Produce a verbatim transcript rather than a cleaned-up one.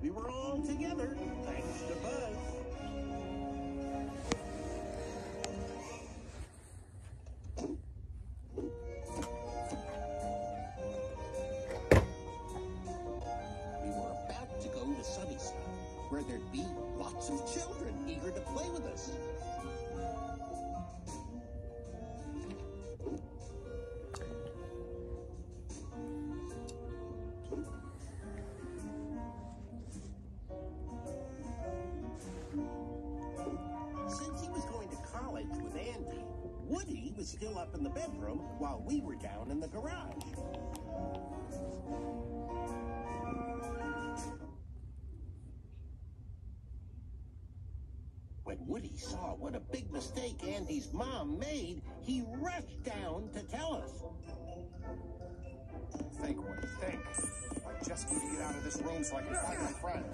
We were all together, thanks to Buzz. We were about to go to Sunnyside, where there'd be lots of children eager to play with us. Since he was going to college with Andy, Woody was still up in the bedroom while we were down in the garage. When Woody saw what a big mistake Andy's mom made, he rushed down to tell us. Think, Woody, think. I just need to get out of this room so I can find my friend.